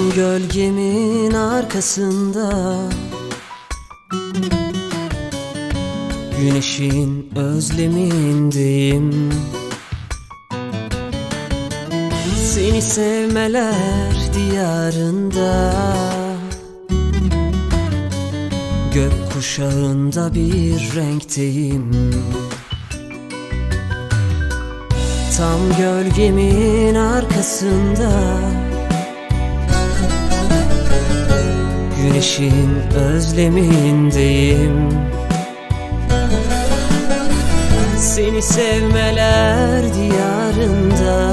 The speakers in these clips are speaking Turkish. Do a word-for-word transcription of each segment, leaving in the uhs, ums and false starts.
gölgemin arkasında, güneşin özlemindeyim. Seni sevmeler diyarında, gök kuşağında bir renkteyim. Tam gölgemin arkasında, güneşin özlemindeyim. Seni sevmeler diyarında,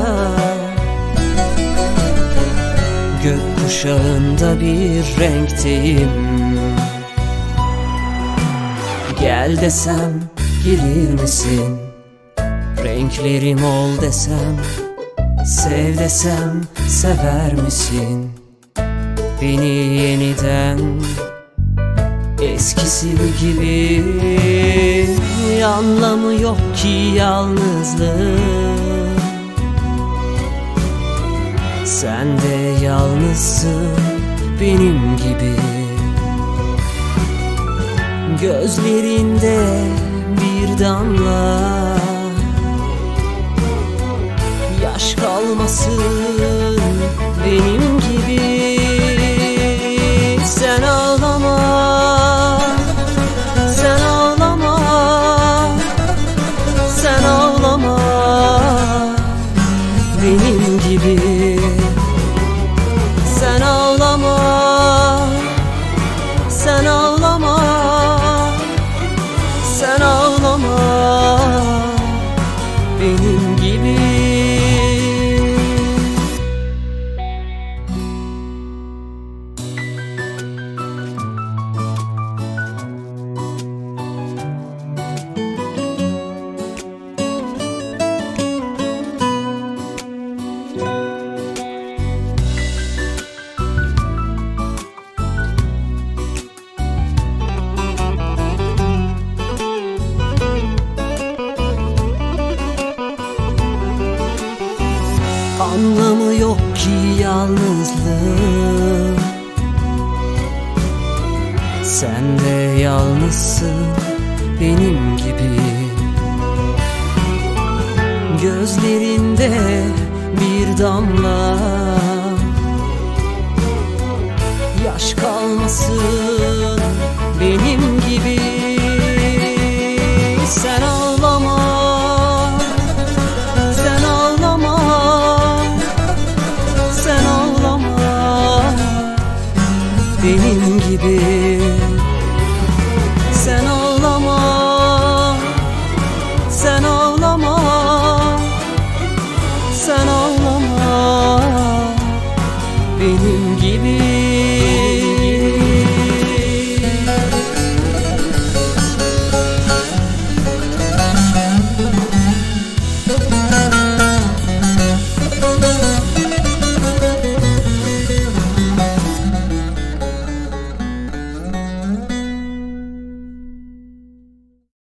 gök kuşağında bir renkteyim. Gel desem gelir misin? Renklerim ol desem, sev desem sever misin? Beni yeniden eskisi gibi. Anlamı yok ki yalnızlığın, sen de yalnızsın benim gibi. Gözlerinde bir damla yaş kalmasın benim gibi. Sen ağlama, sen ağlama, sen ağlama benim gibi. Sen ağlama, sen ağlama, sen ağlama benim gibi. Anlamı yok ki yalnızlığın, sen de yalnızsın benim gibi. Gözlerinde bir damla yaş kalmasın benim